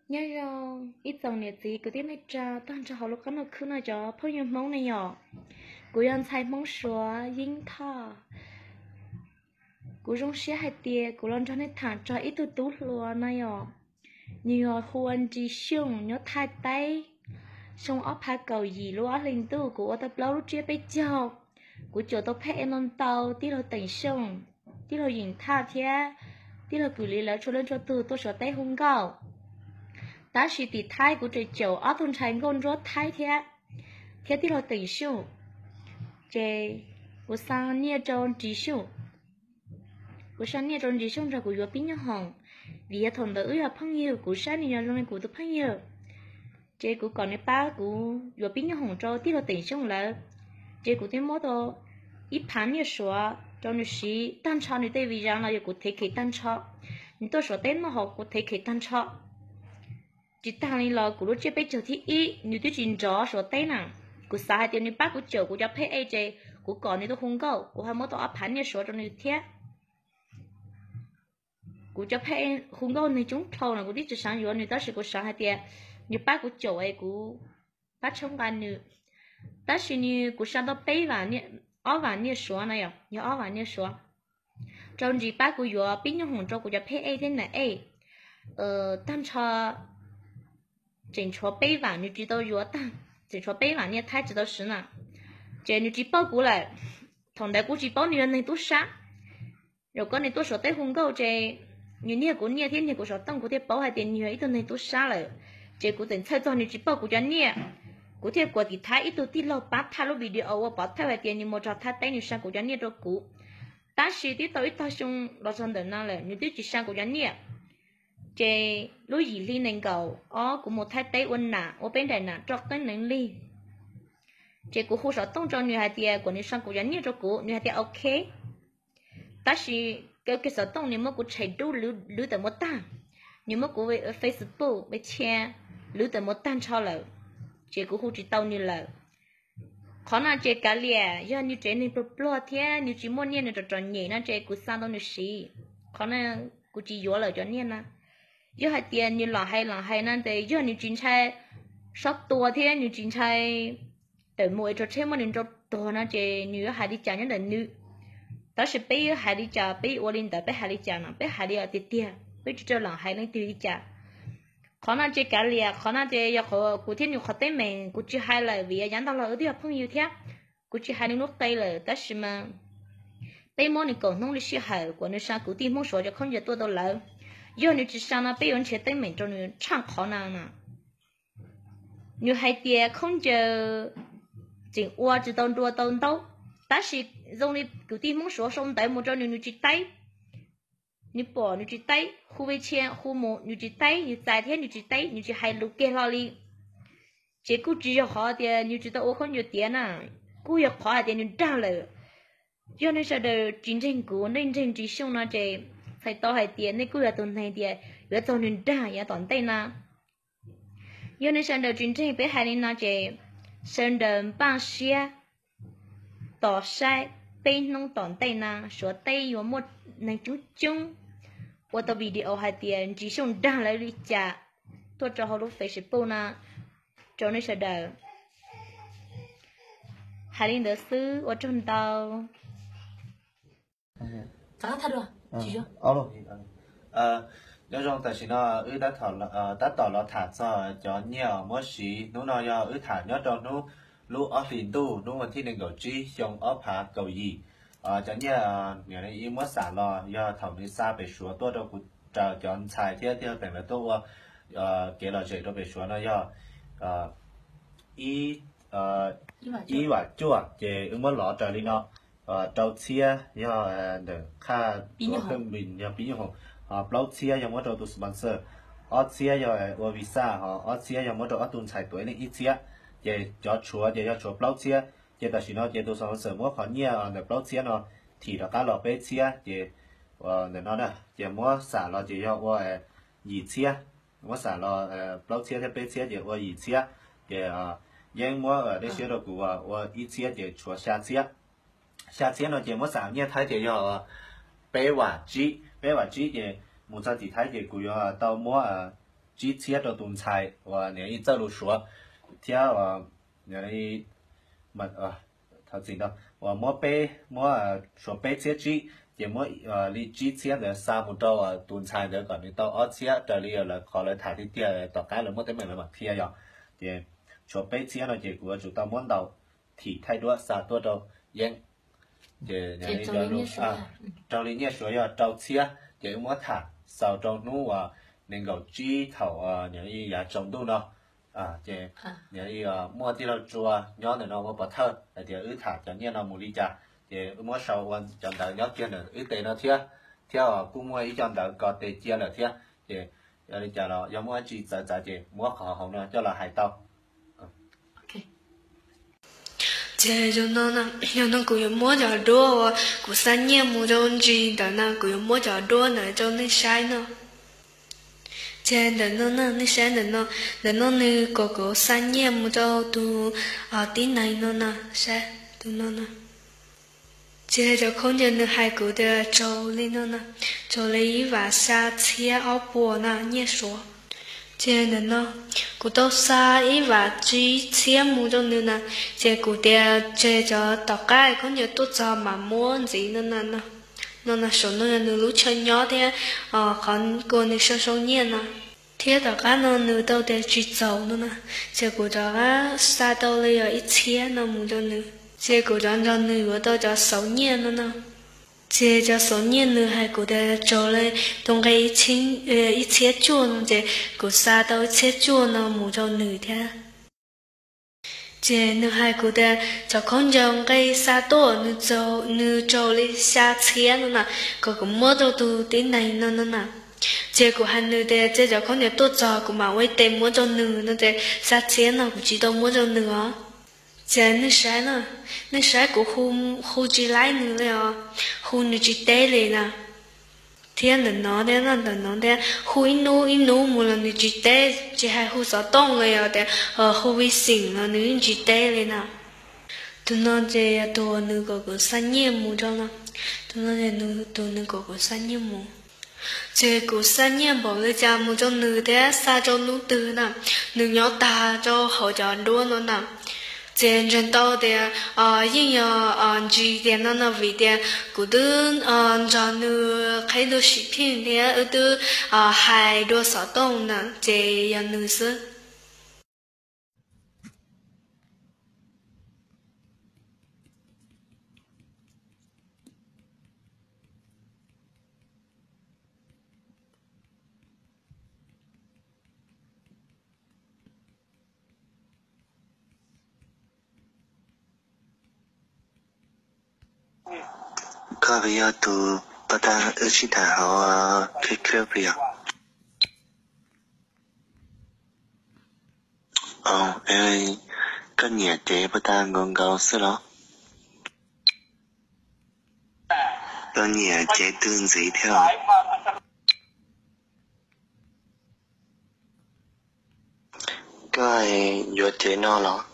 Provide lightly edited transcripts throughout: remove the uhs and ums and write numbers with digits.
nhớ rồi ít dòng này gì cứ tiếng này cha tan cho họ lúc nó cứ nói cho phơi nhiêu mong này nhỏ cú yên sai mong xóa dính thọ cú rong xé hai tia cú lon cho nên thẳng cho ít tu tú lúa này nhỏ nhiều huân chỉ xung nhớ thay tay xong ốp hai cầu gì lúa lên tu của tập lâu lúc chia bây giờ của chỗ tao phê em non tàu tí lo tỉnh xong tí lo nhìn tha thế tí lo cử lý lỡ cho lên cho từ tôi sợ tay hung gạo ta chỉ tỉ thái của trời chiều ở thôn thành con rốt thái thế thế tí lo tỉnh xong trời của sang nia tròn chỉ xong của sang nia tròn chỉ xong rồi của vô pin nhau hồng vì thằng đỡ là phong nhiều của sang nia tròn của tôi phong nhiều trời của còn cái ba của vô pin nhau hồng cho tí lo tỉnh xong là trời của tiếng mốt đó ít phán như số cho nó xí tan cho nó đây vì rằng là của thế kỷ tan cho nhưng tôi số tên nó học của thế kỷ tan cho chỉ tăng lên là của lúc chơi bây giờ thì ít như tôi chỉ rõ số tên nào của sai thì như bác của chờ của cho pay aj của còn thì tôi không có của hai mốt đó phán như số cho nó thế của cho pay không có nên chúng thầu là của đi từ sáng rồi người ta sẽ của sáng hai tiền như bác của chờ ấy của bác trong gan nữa ta chỉ như của sáng đó pay vào như ở vào như số này à như ở vào như số trong gì bác của yo pin như hồng cho của cho pay a thế này tan cho chỉnh cho pay vào như chỉ đâu yo tan chỉnh cho pay vào như thái chỉ đâu十呢这你只包过来同代估计包你人能多少如果你多少对红狗这你你过你天你过少当过的包还点你一顿能多少了这过等菜做你只包过着你cụ thể của thì thái ít tôi tin lo bắt thái lo video ở bắt thái về tiền nhưng mà cho thái tay như sang của doanh nghiệp đó cũ ta chỉ tí tôi ta xong lo xong được nào là như tí chỉ sang của doanh nghiệp chế lối gì li nên cầu của một thái tay ôn nà ở bên đây nà cho cái nền li chế của hồ sơ tông cho như hai tia của như sang của doanh nghiệp đó cũ như hai tia ok ta chỉ cái sở tông nếu mà của chạy đủ lú từ một tan nhưng mà của về Facebook về che lú từ một tan cho là chị cũng không chỉ tao như là khó nào chị cả lìa do như chị nên pro thế như chị muốn nhiên được tròn nhỉ nó chị cũng sang đâu như xí khó nào cũng chỉ vô lời cho nhiên na do hai tiền như là hay nên thì do như chính trai sắp tua thế như chính trai để mỗi cho thêm một nên cho tua nó chị như hai đi chả nhớ đến nữ đó sẽ bây hai đi chả bây ô linh tới bây hai đi chả nào bây hai đi ở tiệt tiệt bây cho là hai lên đi chả khó nào chơi cả lìa khó nào chơi giờ cụ thiên nhiều khó tên mình cụ chỉ hai lời vì dán tao là ở đi học phong yêu thế cụ chỉ hai lúc tây là tất nhiên mà bây môn này còn nông lịch sử hải của nơi sang cụ tin môn số cho không giờ tôi đâu lỡ giờ nếu chỉ sang nó bây giờ chơi tên mình cho nên chẳng khó nào nè như hai tia không giờ chỉnh qua chỉ tao đua tao đâu tất nhiên dùng đi cụ tin môn số xong tới một cho nên chỉ tay như bỏ như chỉ tay khu về chia khu một như chỉ tay như dài thế như chỉ tay như chỉ hai lúc kia lo đi chỉ cứ chỉ cho họ thì như chỉ tao không nhiều tiền à cứ việc họ thì như trả lời cho nên sao đời chiến tranh của nên tranh chỉ xong nó chỉ phải tao hay tiền nên cứ là tuần này thì giờ tao nên trả ya toàn tay na cho nên sao đời chiến tranh bé hai nên nó chỉ sơn đầm bằng xe tỏ sai bên nông toàn tay na số tay có một này chút chung我的 video 还点只用单来理解，多找好多 Facebook 呢，找那些的，还领的书我挣到。咋他了？继续。 nếu trong tài chính nó đã tỏ là thả cho nhiều mỗi sĩ nó nói là thả nhớ trong nó lúc ở phiền tu nóวันที่หนึ่งcầu chi trong ở phá cầu gì cho như người này ý mất xả lo do thầu đi xa về xuống tôi đâu cũng chờ chọn xài theo thành là tôi kể là chuyện tôi về xuống nó do ý và chua về mất lọ trời đi nó trâu chia do để khai có thêm bình do bí hồng bao chia do mất trâu tu sponsor ở chia do ở visa ở chia do mất trâu ở tuần xài tuổi này ít chia về cho chúa bao chia về ta chỉ nói về tu sponsor mất khó nhiều để bao chia nó thì nó cá lọ bé chia về để nó nè về mất xả lo về do ở gì chia mất xả lo bao chia theo bé chia về ở gì chia về nhưng mất ở đây chia được của ở ít chia về chúa xa chia nó về mất xả nhiều thái về do bé và chỉ về một trăm chỉ thái về của tao mua chỉ chia cho tuần sai và nếu như giờ lúc số thì nếu như mà thật gì đó và mỗi số bé chia chỉ chỉ mỗi lý chỉ chia để sao một đầu tuần sai để còn những tàu ở chia trở đi là khó là thải đi tiền tàu cá là mỗi tới mình là mặc kia rồi thì số bé chia nó chỉ của chúng ta muốn đầu thì thay đổi sao tôi đâu yên thì những cái lúc trong lý nhẹ số giờ trong chia thì mỗi thả sau trong nú và nên gọi chỉ thầu những cái giá trồng đâu đó thì những cái mua thì là chùa nhớ để nó mua bát thơ thì ứ thả cho nhiên là một ly trà thì mua sau quan chọn đợi nhớ kia là ứ tiền nó thiệt theo cũng mua ý chọn đợi có tiền chia là thiệt thì giờ trà là giờ mua chỉ giá thì mua khó hỏng nữa cho là hải tàu chế cho nó cũng mua cho đua cũng sáng nhẹ mua cho gì đó nó cũng mua cho đua nữa cho nên sai nó chế đó nó sai đó nó có sáng nhẹ mua cho tu tin này nó sai tu nó chế cho không cho nó hai cụ để trâu lên nó trâu lấy và sa chia áo bùa nhẹ số chế nó cụ tao xa ý và chỉ chia mua cho nữa chế cụ để chế cho tao cái không nhớ tốt cho mà muốn gì nó số nó lúc chơi nhỏ thì còn cô nó số nhẹ thế tao cái nó nữa tao để chỉ giàu nữa chế cụ cho cái xa tao lấy ở ít chia nó mua cho nữa chế cụ cho nữa tao cho số nhẹ nữa chế cho số nhiên nữa hay cụ để cho lên trong cái ít chế chua nó chế cụ xa đâu chế chua nó mua cho nữ thế chế nữa hay cụ để cho con trong cái xa tổ nữ cho lên xa chế nó nè cũng mua cho tụ tí này nó nè chế cụ hai nữ để chế cho con để tốt cho cụ mà quay tiền mua cho nữ nó chế xa chế nó cũng chỉ đâu mua cho nữ chế nó sai của khu chỉ lại nữa rồi khu nữ chỉ té lên nè thiên là nó đấy nó đấy khu inu một lần nữ chỉ té chỉ hai khu sáu tông rồi đấy khu vi sinh là nữ chỉ té lên nè tụi nó chế tụi nữ có san nhẹ mu cho nó tụi nó chế tụi nữ có san nhẹ mu chế có san nhẹ bỏ lên cha mu cho nữ đấy sa cho nữ từ nè nữ nhỏ ta cho họ chọn đua nó nè trên trên tàu để yên chỉ để nó vì để cụ đơn cho nữ khai đồ ship phim để ở từ hai đồ sáu tông nè chế yên nữ sư có bây giờ tụi bà ta ở chỉ thả họ cái bây giờ em có nhà trẻ bà ta ngon gạo xí đó có nhà trẻ tương gì theo có ai vô trẻ nó đó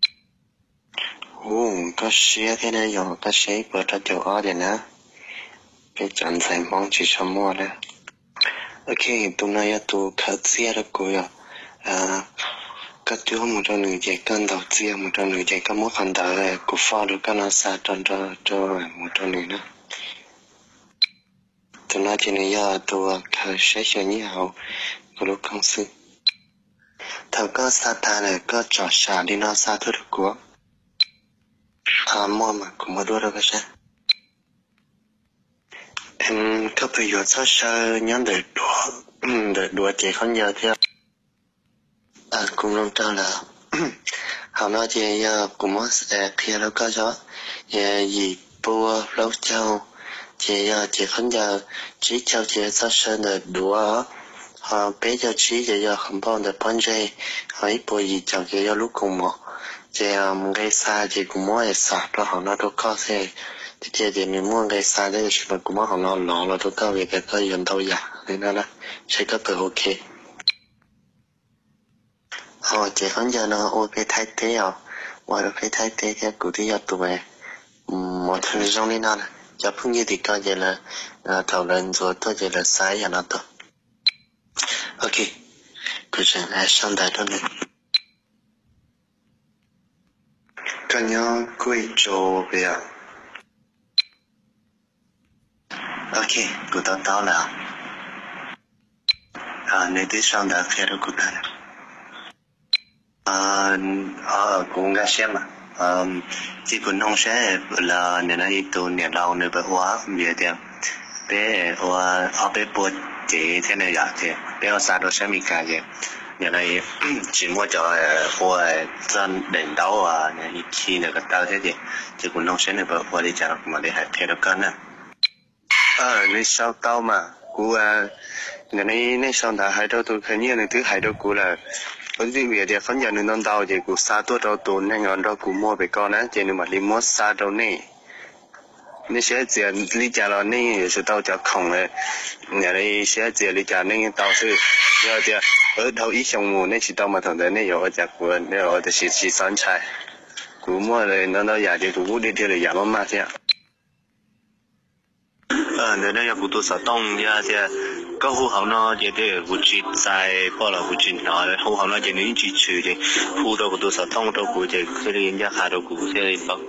có xe thế này rồi có xe bữa ta chỗ ở đây nè cái chọn giải mong chỉ cho mua đấy ok tụi này tụi khởi xe đó cô à các chú một trong những cái cân đầu tiên một trong những cái các mối quan trọng là của pha được cái nó xa cho một trong những nữa tụi nó chỉ này giờ tụi khởi xe cho nhau của lúc công sự thằng có xa ta là có trò xả đi nó xa thôi được của mua mà cũng mua đua đâu cái sao em có bây giờ sao sao nhắn để đùa chị không nhớ theo cũng long cho là họ nói chị cũng muốn kia đâu có gió gì bua lâu châu chị không giờ chỉ cho chị sao sao để đùa họ bé cho chị giờ không bao giờ bắn dây họ ít bùi gì cho chị lúc cùng một chị cái xa chị cũng muốn xa đó họ nói đâu có xe thì chị mình muốn cái xa đấy thì cũng muốn họ nói lọ là đâu có về cái thời gian đâu giả nên là sẽ có từ ok chị không giờ nó ôi phải thay thế à ngoài được phải thay thế theo cụ thể tụi mày một thời gian đi nào cho phương như thì coi vậy là thảo luận rồi tôi vậy là sai à nó thôi ok 可是上台的呢。看nhau贵州不要。OK， 我到了。你对上台开了古代。cũng gà xem mà chỉ còn nông sẽ là nên là itu nên là nên bị hóa nhiều tiền bé ở bé bột chế thế này vậy thì bé ở xa đó sẽ bị cả vậy nên là chỉ mua cho hoa dân đỉnh đầu nên khi này cái tao thế gì chỉ còn nông sẽ nên bị hóa đi chợ mà để hạt thế đó cân nè nên sau tao mà cú nên sau đó hai đứa tôi khởi nhiên là thứ hai đứa cú là bởi vì việc để phân nhận nên đào thì cú xa tôi đâu tôi nên ngọn đó cú mua về con á chỉ nên mà đi mua xa đâu nè nên sẽ chỉ lý trả là nên sẽ tao cho không này nhà đây sẽ chỉ lý trả nên tao sẽ giờ thì ở đâu ít xong mua nên chỉ tao mà thằng đấy nên ở chợ của nên ở thì chỉ sản trái cú mua rồi nó nhà thì cú đi theo là giảm mà thế nên là cú tôi sợ đông nha thì có户口呢，也得户籍在报了户籍呢，户口呢就能去取的，户头多少东都估计可以人家还都估计一包。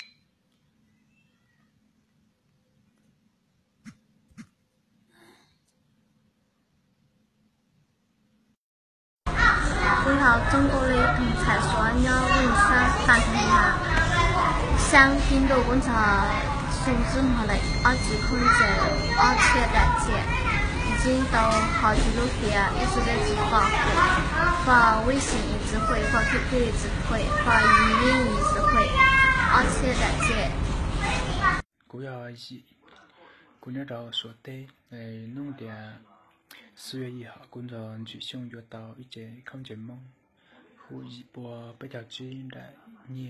你好，中国的同菜说要问三反正下，想听到观察送之后来二级空间二切的解。已经到好几路线，一直在直发微信一直回，发 QQ 一直回，发语音一直回，而且再见。 古要一，古年到说的，弄点4月1号，工作举行约到一节空节梦，胡一波比较近的你，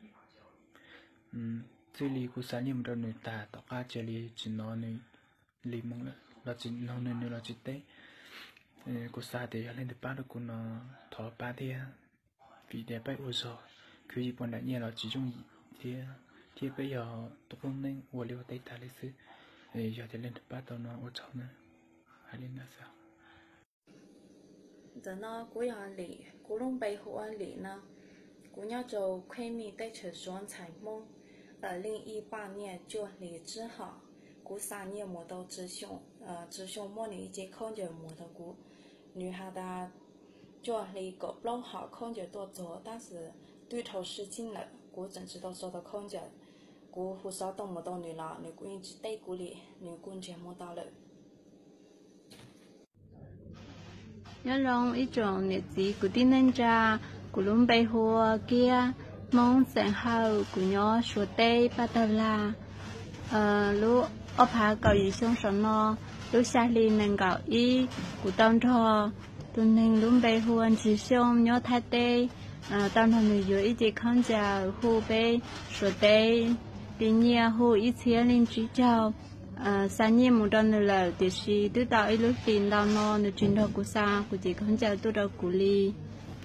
这里古3年的女大，到家这里只拿你离梦了。là chỉ nó nên là chỉ té cô xa thì lên được ba được cô nó thọ ba thì vì để bay ô rồi cứ gì bọn đại nhiên là chỉ trong thì bây giờ tôi không nên ô liều tay ta lấy sự giờ thì lên được ba tao nó ô cháu nữa hay lên là sao giờ nó cũng là lì cũng luôn bay hoa lì nó cũng nhớ cho khơi mi tay chờ xuống彩梦2018年就离职好古3年磨到直胸模拟一节空姐磨的古女孩的就离个不好空姐多做但是对头使劲了古真知道说到空姐古胡少动不到女了女姑一直对古里女姑节磨到了 nhớ lòng ít tròn nhiệt gì của tin nên cha của luôn bay hoa kia mong sáng hậu của nhỏ số tây ba tờ là lúc ốp hạ cầu gì xuống sân nó lúc xa li nên cầu ý của tông thọ tụi nên luôn bay hoa chỉ xuống nhỏ thái tây tông thọ người dưới ít chỉ không chào khu bay số tây tuy nhiên khu ít xía lên chỉ chào sáng nhiên một đòn là thì si từ tạo ít lúc tiền đào nó được truyền thống của sa của chỉ không chào tôi đâu của li